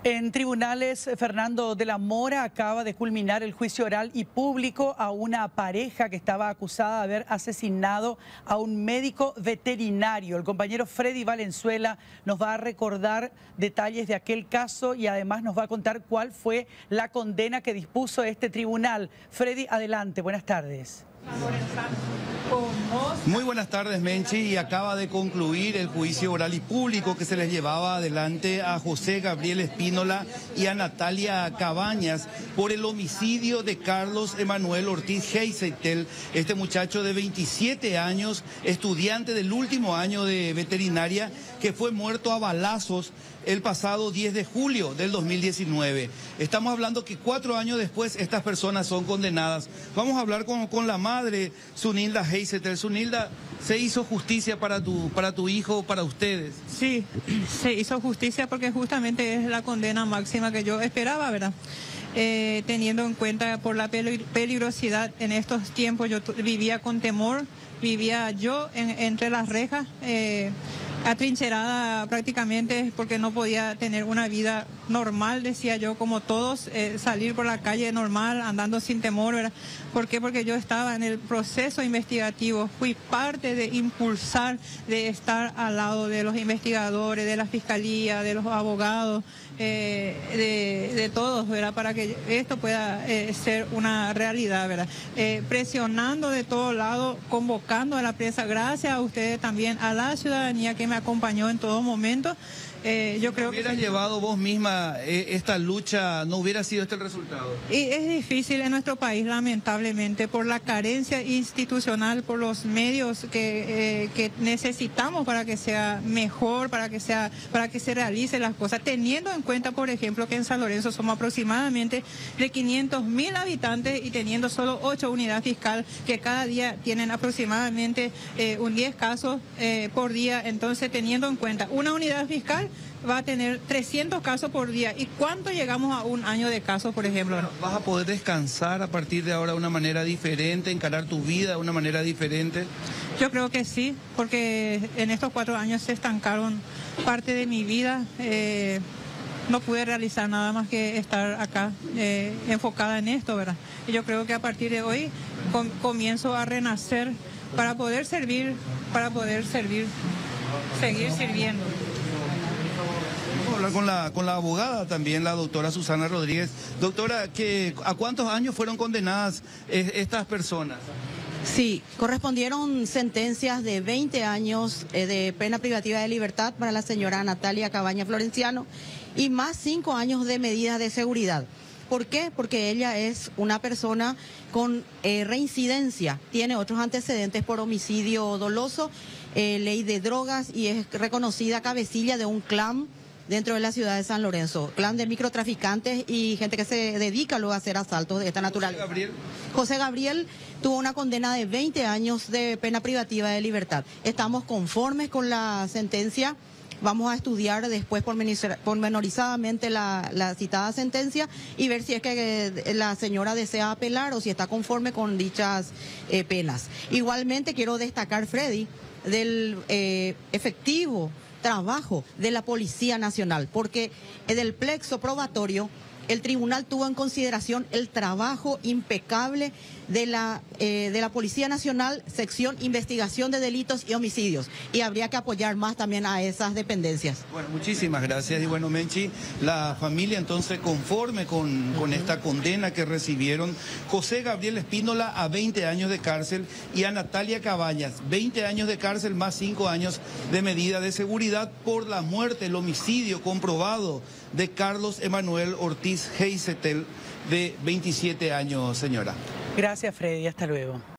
En tribunales, Fernando de la Mora acaba de culminar el juicio oral y público a una pareja que estaba acusada de haber asesinado a un médico veterinario. El compañero Freddy Valenzuela nos va a recordar detalles de aquel caso y además nos va a contar cuál fue la condena que dispuso este tribunal. Freddy, adelante, buenas tardes. Muy buenas tardes, Menchi, y acaba de concluir el juicio oral y público que se les llevaba adelante a José Gabriel Espínola y a Natalia Cabañas por el homicidio de Carlos Emanuel Ortiz Heisetel, este muchacho de 27 años, estudiante del último año de veterinaria, que fue muerto a balazos el pasado 10 de julio del 2019. Estamos hablando que 4 años después estas personas son condenadas. Vamos a hablar con la madre, Zunilda Heisetel. Zunilda, ¿se hizo justicia para tu hijo, para ustedes? Sí, se hizo justicia porque justamente es la condena máxima que yo esperaba, ¿verdad? Teniendo en cuenta por la peligrosidad en estos tiempos, yo vivía con temor, vivía yo entre las rejas, atrincherada prácticamente porque no podía tener una vida normal, decía yo, como todos, salir por la calle normal, andando sin temor, ¿verdad? ¿Por qué? Porque yo estaba en el proceso investigativo, fui parte de impulsar, de estar al lado de los investigadores, de la fiscalía, de los abogados, de todos, ¿verdad? Para que esto pueda ser una realidad, ¿verdad? Presionando de todos lados, convocando a la prensa, gracias a ustedes también, a la ciudadanía que me acompañó en todo momento. Yo creo que... ¿Hubieras llevado vos misma esta lucha, no hubiera sido este el resultado? Y es difícil en nuestro país, lamentablemente, por la carencia institucional, por los medios que necesitamos para que sea mejor, para que se realicen las cosas, teniendo en cuenta, por ejemplo, que en San Lorenzo somos aproximadamente de 500.000 habitantes y teniendo solo 8 unidades fiscales que cada día tienen aproximadamente 10 casos por día. Entonces, teniendo en cuenta una unidad fiscal, va a tener 300 casos por día. ¿Y cuánto llegamos a un año de casos, por ejemplo? Bueno, ¿vas a poder descansar a partir de ahora de una manera diferente, encarar tu vida de una manera diferente? Yo creo que sí, porque en estos 4 años se estancaron parte de mi vida. No pude realizar nada más que estar acá enfocada en esto, ¿verdad? Y yo creo que a partir de hoy comienzo a renacer para poder servir, seguir sirviendo. Vamos a hablar con la abogada también, la doctora Susana Rodríguez. Doctora, ¿a cuántos años fueron condenadas estas personas? Sí, correspondieron sentencias de 20 años de pena privativa de libertad para la señora Natalia Cabañas Florenciano y más 5 años de medidas de seguridad. ¿Por qué? Porque ella es una persona con reincidencia, tiene otros antecedentes por homicidio doloso, ley de drogas y es reconocida cabecilla de un clan dentro de la ciudad de San Lorenzo, clan de microtraficantes y gente que se dedica luego a hacer asaltos de esta naturaleza. José Gabriel tuvo una condena de 20 años de pena privativa de libertad. Estamos conformes con la sentencia. Vamos a estudiar después pormenorizadamente la citada sentencia y ver si es que la señora desea apelar o si está conforme con dichas penas. Igualmente quiero destacar, Freddy, del efectivo trabajo de la Policía Nacional, porque en el plexo probatorio el tribunal tuvo en consideración el trabajo impecable de la Policía Nacional, sección investigación de delitos y homicidios, y habría que apoyar más también a esas dependencias. Bueno, muchísimas gracias. Y bueno, Menchi, la familia entonces conforme con esta condena que recibieron José Gabriel Espínola a 20 años de cárcel y a Natalia Cabañas, 20 años de cárcel más 5 años de medida de seguridad por la muerte, el homicidio comprobado de Carlos Emanuel Ortiz Heisetel, de 27 años, señora. Gracias, Freddy. Hasta luego.